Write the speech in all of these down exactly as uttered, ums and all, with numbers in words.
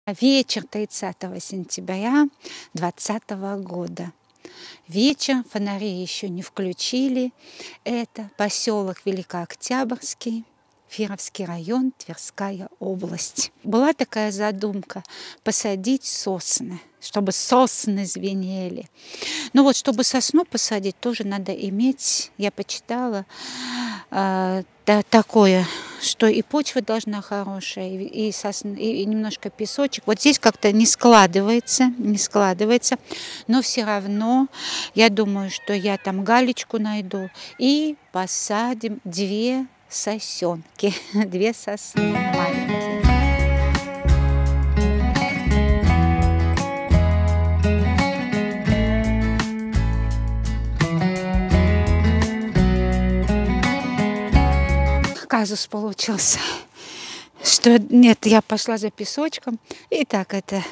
Вечер тридцатого сентября двадцатого года. Вечер, фонари еще не включили. Это поселок Великооктябрьский, Фировский район, Тверская область. Была такая задумка посадить сосны, чтобы сосны звенели. Но вот чтобы сосну посадить, тоже надо иметь, я почитала, э, да, такое, что и почва должна хорошая, и, и, сосна, и, и немножко песочек. Вот здесь как-то не складывается, не складывается, но все равно я думаю, что я там галечку найду и посадим две сосенки, две сосны маленькие. Казус получился, что нет, я пошла за песочком, и так это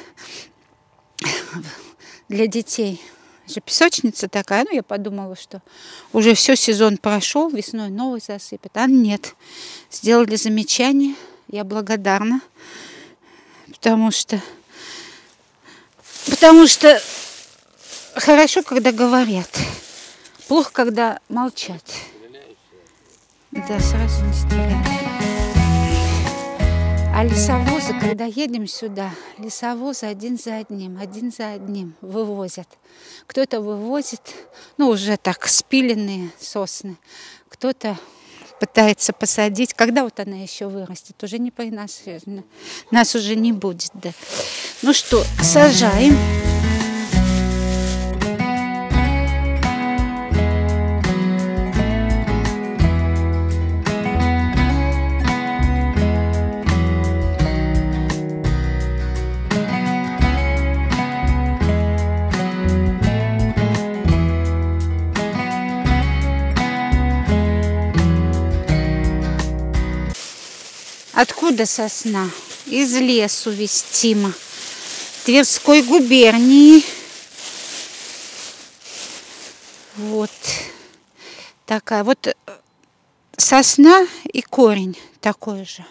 для детей же песочница такая. Ну, я подумала, что уже все, сезон прошел, весной новый засыпят. А нет, сделали замечание, я благодарна, потому что, потому что хорошо, когда говорят, плохо, когда молчат. Да, сразу не стреляют. А лесовозы, когда едем сюда, лесовозы один за одним, один за одним вывозят. Кто-то вывозит, ну, уже так, спиленные сосны. Кто-то пытается посадить. Когда вот она еще вырастет? Уже не по нас, нас уже не будет, да. Ну что, сажаем. Откуда сосна? Из лесу вестима, Тверской губернии. Вот такая вот сосна и корень такой же.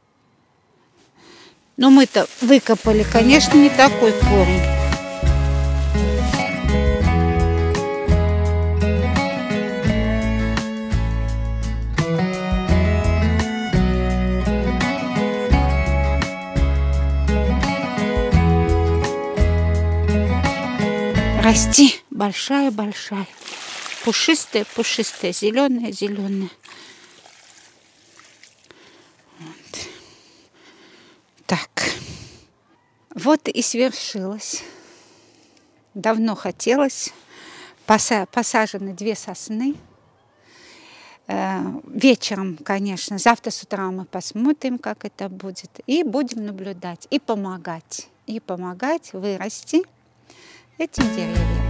Но мы-то выкопали, конечно, не такой корень. Расти большая-большая, пушистая-пушистая, зеленая-зеленая. Вот. Так, вот и свершилось. Давно хотелось. Поса посажены две сосны. Э, вечером, конечно, завтра с утра мы посмотрим, как это будет. И будем наблюдать, и помогать. И помогать вырасти этим деревьям.